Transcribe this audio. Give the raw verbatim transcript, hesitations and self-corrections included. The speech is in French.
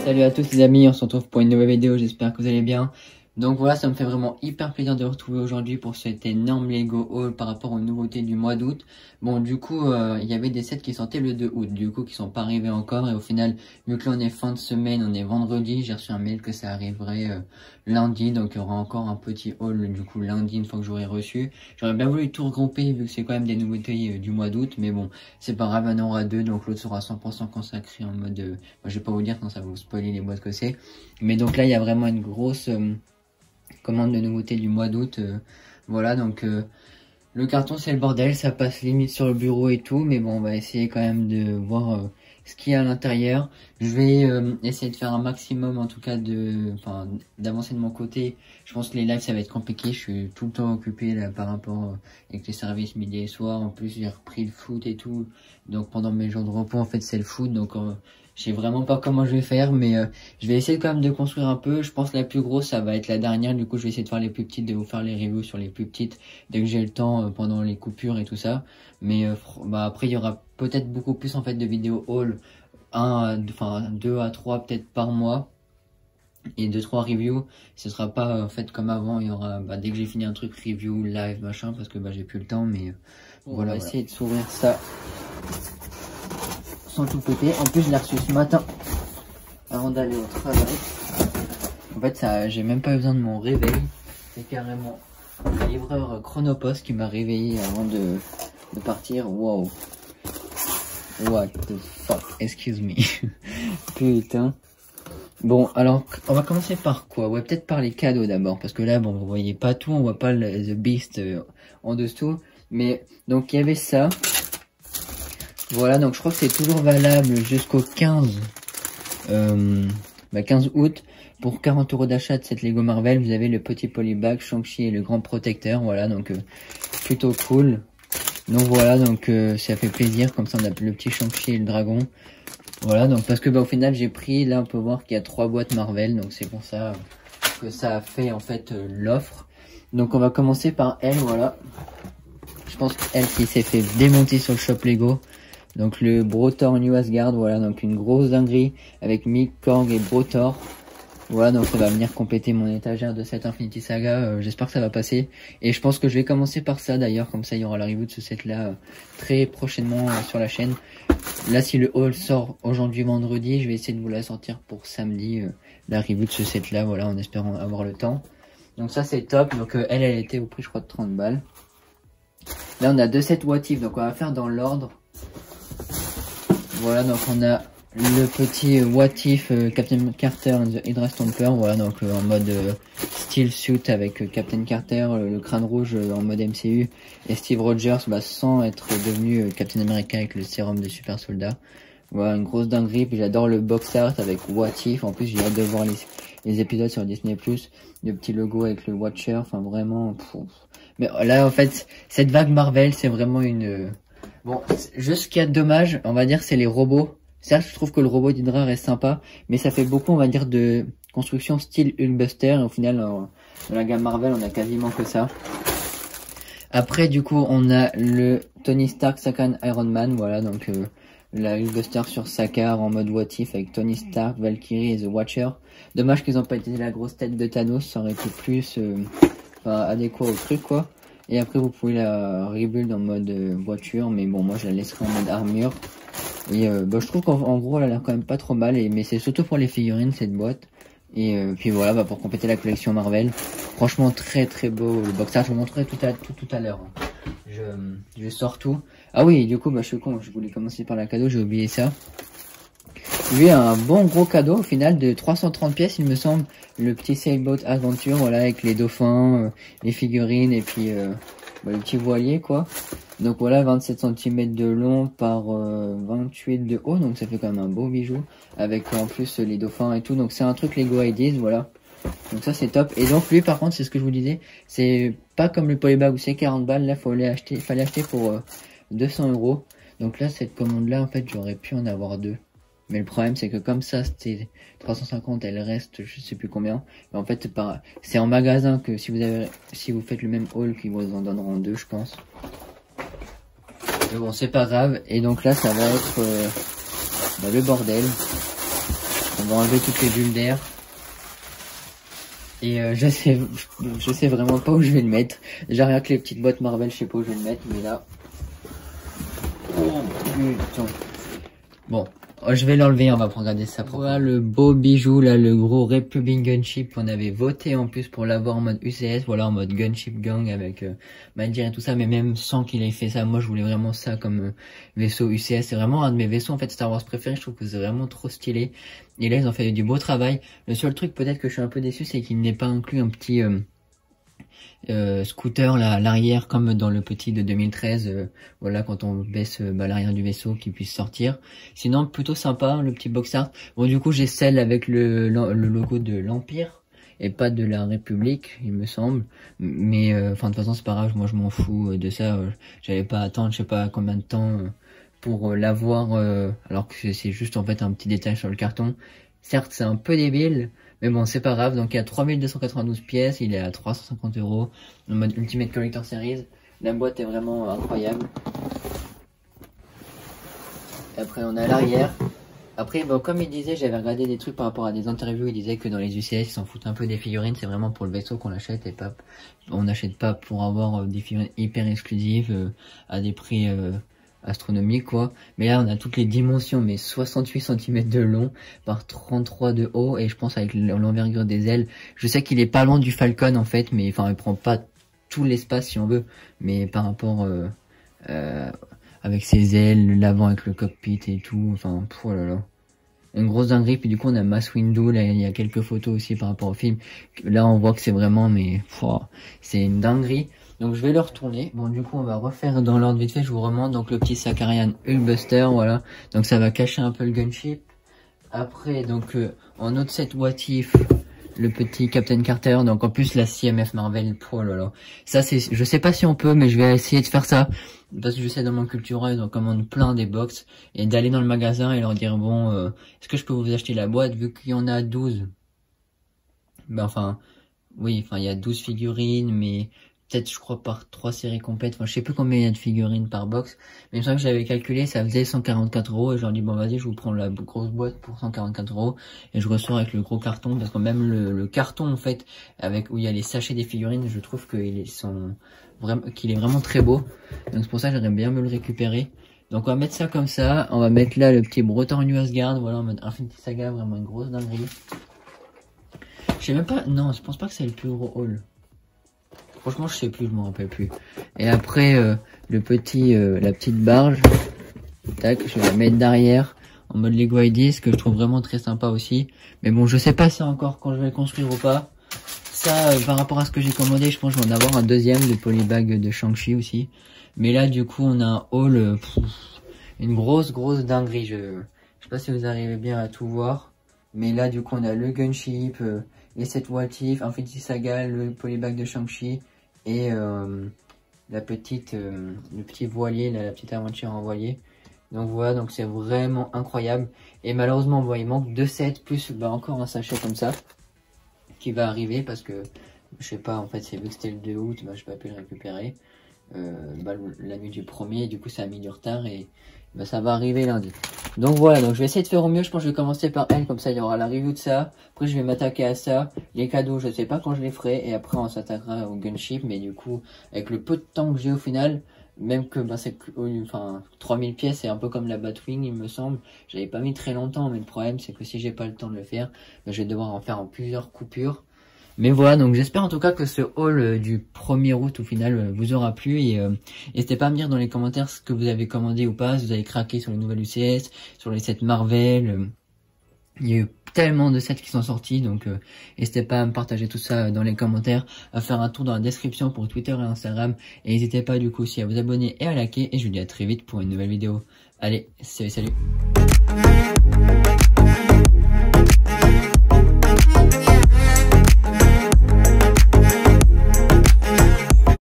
Salut à tous les amis, on se retrouve pour une nouvelle vidéo, j'espère que vous allez bien. Donc voilà, ça me fait vraiment hyper plaisir de vous retrouver aujourd'hui pour cet énorme Lego haul par rapport aux nouveautés du mois d'août. Bon, du coup, euh, il y avait des sets qui sortaient le deux août, du coup qui sont pas arrivés encore. Et au final, vu que là on est fin de semaine, on est vendredi, j'ai reçu un mail que ça arriverait euh, lundi. Donc il y aura encore un petit haul du coup lundi une fois que j'aurai reçu. J'aurais bien voulu tout regrouper vu que c'est quand même des nouveautés euh, du mois d'août. Mais bon, c'est pas grave, il y en aura deux, donc l'autre sera cent pour cent consacré en mode... Euh, moi, je vais pas vous dire quand ça va vous spoiler les boîtes que c'est. Mais donc là, il y a vraiment une grosse... Euh, commande de nouveautés du mois d'août, euh, voilà. Donc euh, le carton c'est le bordel, ça passe limite sur le bureau et tout, mais bon on va essayer quand même de voir euh, ce qu'il y a à l'intérieur. Je vais euh, essayer de faire un maximum en tout cas de, enfin d'avancer de mon côté. Je pense que les lives ça va être compliqué, je suis tout le temps occupé là par rapport euh, avec les services midi et soir. En plus j'ai repris le foot et tout, donc pendant mes jours de repos en fait c'est le foot, donc euh, je sais vraiment pas comment je vais faire, mais euh, je vais essayer quand même de construire un peu. Je pense que la plus grosse, ça va être la dernière. Du coup, je vais essayer de faire les plus petites, de vous faire les reviews sur les plus petites dès que j'ai le temps euh, pendant les coupures et tout ça. Mais euh, bah après, il y aura peut-être beaucoup plus en fait de vidéos haul, un, enfin deux à trois peut-être par mois et deux trois reviews. Ce sera pas en fait comme avant. Il y aura bah, dès que j'ai fini un truc review, live, machin, parce que bah j'ai plus le temps. Mais euh, bon, voilà, on va essayer de s'ouvrir ça sans tout péter. En plus je l'ai reçu ce matin avant d'aller au travail. En fait ça, j'ai même pas besoin de mon réveil, c'est carrément le livreur Chronopost qui m'a réveillé avant de, de partir. Wow, what the fuck, excuse me. Putain. Bon alors on va commencer par quoi? Ouais, peut-être par les cadeaux d'abord, parce que là bon vous voyez pas tout, on voit pas le The Beast euh, en dessous. Mais donc il y avait ça. Voilà, donc je crois que c'est toujours valable jusqu'au quinze, euh, bah quinze août. Pour quarante euros d'achat de cette Lego Marvel, vous avez le petit polybag, Shang-Chi et le grand protecteur. Voilà, donc euh, plutôt cool. Donc voilà, donc euh, ça fait plaisir, comme ça on a le petit Shang-Chi et le dragon. Voilà, donc parce que bah au final j'ai pris, là on peut voir qu'il y a trois boîtes Marvel, donc c'est pour ça que ça a fait en fait euh, l'offre. Donc on va commencer par elle, voilà. Je pense qu'elle qui s'est fait démonter sur le shop Lego. Donc le Brotor New Asgard, voilà, donc une grosse dinguerie avec Mick, Korg et Brotor. Voilà, donc ça va venir compléter mon étagère de cette Infinity Saga, euh, j'espère que ça va passer. Et je pense que je vais commencer par ça d'ailleurs, comme ça il y aura la review de ce set là euh, très prochainement euh, sur la chaîne. Là si le haul sort aujourd'hui vendredi, je vais essayer de vous la sortir pour samedi, euh, la review de ce set là, voilà, en espérant avoir le temps. Donc ça c'est top, donc euh, elle, elle était au prix je crois de trente balles. Là on a deux sets what if, donc on va faire dans l'ordre. Voilà, donc on a le petit What If euh, Captain Carter and the Hydra Stomper, voilà, donc euh, en mode euh, steel suit avec euh, Captain Carter, euh, le crâne rouge euh, en mode M C U, et Steve Rogers bah, sans être devenu euh, Captain America avec le sérum de super soldat. Voilà, une grosse dinguerie. Puis j'adore le box art avec What If, en plus j'ai hâte de voir les, les épisodes sur Disney plus, le petit logo avec le Watcher, enfin vraiment pff. Mais là en fait cette vague Marvel c'est vraiment une... Bon, juste ce qu'il y a de dommage, on va dire, c'est les robots. Certes, je trouve que le robot d'Hydra reste sympa, mais ça fait beaucoup, on va dire, de construction style Hulkbuster. Et au final, dans la gamme Marvel, on a quasiment que ça. Après, du coup, on a le Tony Stark Second Iron Man. Voilà, donc euh, la Hulkbuster sur Sakaar en mode What If avec Tony Stark, Valkyrie et The Watcher. Dommage qu'ils n'ont pas utilisé la grosse tête de Thanos, ça aurait été plus euh, enfin, adéquat au truc, quoi. Et après vous pouvez la rebuild en mode euh, voiture, mais bon moi je la laisserai en mode armure. Et euh, bah, je trouve qu'en gros elle a l'air quand même pas trop mal, et, mais c'est surtout pour les figurines cette boîte. Et euh, puis voilà, bah, pour compléter la collection Marvel. Franchement très très beau le box art, je vous montrerai tout à, tout, tout à l'heure. Je, je sors tout. Ah oui, du coup bah je suis con, je voulais commencer par la cadeau, j'ai oublié ça. Lui a un bon gros cadeau au final de trois cent trente pièces il me semble, le petit Sailboat Adventure, voilà, avec les dauphins, euh, les figurines et puis euh, bah, le petit voilier quoi. Donc voilà, vingt-sept centimètres de long par euh, vingt-huit de haut, donc ça fait quand même un beau bijou, avec en plus les dauphins et tout, donc c'est un truc Lego Ideas, voilà. Donc ça c'est top. Et donc lui par contre, c'est ce que je vous disais, c'est pas comme le polybag où c'est quarante balles, là faut aller acheter, fallait acheter pour euh, deux cents euros. Donc là cette commande là en fait j'aurais pu en avoir deux. Mais le problème c'est que comme ça c'était trois cent cinquante, elle reste je sais plus combien. Mais en fait c'est en magasin que si vous avez si vous faites le même haul qu'ils vous en donneront deux je pense. Mais bon c'est pas grave. Et donc là ça va être euh, bah, le bordel. On va enlever toutes les bulles d'air. Et euh, je sais, je sais vraiment pas où je vais le mettre. Déjà rien que les petites boîtes Marvel, je sais pas où je vais le mettre, mais là. Oh putain. Bon, je vais l'enlever, on va regarder ça. Voilà le beau bijou là, le gros Republic Gunship. On avait voté en plus pour l'avoir en mode U C S, voilà en mode Gunship Gang avec euh, Mandir et tout ça. Mais même sans qu'il ait fait ça, moi je voulais vraiment ça comme euh, vaisseau U C S. C'est vraiment un de mes vaisseaux en fait Star Wars préférés. Je trouve que c'est vraiment trop stylé. Et là ils ont fait du beau travail. Le seul truc peut-être que je suis un peu déçu, c'est qu'il n'est pas inclus un petit euh, Euh, scooter là à l'arrière comme dans le petit de deux mille treize, euh, voilà quand on baisse euh, bah, l'arrière du vaisseau qui puisse sortir. Sinon plutôt sympa le petit box art. Bon du coup j'ai celle avec le, le logo de l'Empire et pas de la République il me semble, mais enfin euh, de toute façon c'est pas grave, moi je m'en fous de ça. euh, j'avais pas à attendre je sais pas combien de temps euh, pour euh, l'avoir euh, alors que c'est juste en fait un petit détail sur le carton. Certes c'est un peu débile, mais bon, c'est pas grave. Donc il y a trois mille deux cent quatre-vingt-douze pièces, il est à trois cent cinquante euros en mode Ultimate Collector Series. La boîte est vraiment incroyable. Et après on a l'arrière. Après, bon, comme il disait, j'avais regardé des trucs par rapport à des interviews, il disait que dans les U C S, ils s'en foutent un peu des figurines, c'est vraiment pour le vaisseau qu'on l'achète et pas, on n'achète pas pour avoir des figurines hyper exclusives euh, à des prix euh, astronomique quoi. Mais là on a toutes les dimensions, mais soixante-huit centimètres de long par trente-trois de haut, et je pense avec l'envergure des ailes, je sais qu'il est pas loin du Falcon en fait, mais enfin il prend pas tout l'espace si on veut, mais par rapport euh, euh, avec ses ailes, l'avant avec le cockpit et tout, enfin oh là là, une grosse dinguerie. Puis du coup on a Mace Windu, là il y a quelques photos aussi par rapport au film, là on voit que c'est vraiment, mais oh, c'est une dinguerie. Donc je vais le retourner. Bon du coup on va refaire dans l'ordre vite fait, je vous remonte. Donc le petit Sakarian Hulkbuster, voilà. Donc ça va cacher un peu le gunship. Après donc euh, en autre set what if, le petit Captain Carter. Donc en plus la C M F Marvel, oh là là. Ça c'est, je sais pas si on peut, mais je vais essayer de faire ça. Parce que je sais dans mon culturel, on commande plein des box. Et d'aller dans le magasin et leur dire bon, euh, est-ce que je peux vous acheter la boîte vu qu'il y en a douze. Ben enfin, oui, enfin il y a douze figurines, mais peut-être je crois par trois séries complètes, enfin je sais plus combien il y a de figurines par box, mais il me semble que j'avais calculé, ça faisait cent quarante-quatre euros, et je leur dis bon vas-y je vous prends la grosse boîte pour cent quarante-quatre euros, et je ressors avec le gros carton, parce que même le, le carton en fait, avec où il y a les sachets des figurines, je trouve qu'ils sont vraiment, qu'il est vraiment très beau, donc c'est pour ça que j'aimerais bien me le récupérer. Donc on va mettre ça comme ça, on va mettre là le petit Breton New Asgard, voilà en mode Infinity Saga, vraiment une grosse dinguerie. Je sais même pas, non je pense pas que c'est le plus gros haul. Franchement, je sais plus, je m'en rappelle plus. Et après, euh, le petit, euh, la petite barge, tac, je vais la mettre derrière en mode Lego I D, ce que je trouve vraiment très sympa aussi. Mais bon, je sais pas ça encore quand je vais le construire ou pas. Ça, euh, par rapport à ce que j'ai commandé, je pense que je vais en avoir un deuxième de polybag de Shang-Chi aussi. Mais là, du coup, on a un haul, euh, pff, une grosse, grosse dinguerie. Je, je sais pas si vous arrivez bien à tout voir. Mais là, du coup, on a le gunship, euh, les sept what if, Infinity Saga, le polybag de Shang-Chi. Et euh, la petite, euh, le petit voilier, là, la petite aventure en voilier. Donc voilà, donc c'est vraiment incroyable. Et malheureusement, bon, il manque deux sets plus bah, encore un sachet comme ça qui va arriver parce que je sais pas, en fait, c'est vu que c'était le deux août, bah, je n'ai pas pu le récupérer euh, bah, la nuit du premier. Et du coup, ça a mis du retard et bah, ça va arriver lundi. Donc voilà, donc je vais essayer de faire au mieux. Je pense que je vais commencer par elle, comme ça il y aura la review de ça. Après je vais m'attaquer à ça. Les cadeaux, je sais pas quand je les ferai. Et après on s'attaquera au gunship. Mais du coup, avec le peu de temps que j'ai au final, même que bah, c'est enfin trois mille pièces, c'est un peu comme la Batwing il me semble. J'avais pas mis très longtemps, mais le problème c'est que si j'ai pas le temps de le faire, bah, je vais devoir en faire en plusieurs coupures. Mais voilà, donc j'espère en tout cas que ce haul euh, du premier août au final euh, vous aura plu. Et euh, n'hésitez pas à me dire dans les commentaires ce que vous avez commandé ou pas, si vous avez craqué sur les nouvelles U C S, sur les sets Marvel. Euh, il y a eu tellement de sets qui sont sortis, donc euh, n'hésitez pas à me partager tout ça dans les commentaires, à faire un tour dans la description pour Twitter et Instagram. Et n'hésitez pas du coup aussi à vous abonner et à liker. Et je vous dis à très vite pour une nouvelle vidéo. Allez, salut salut.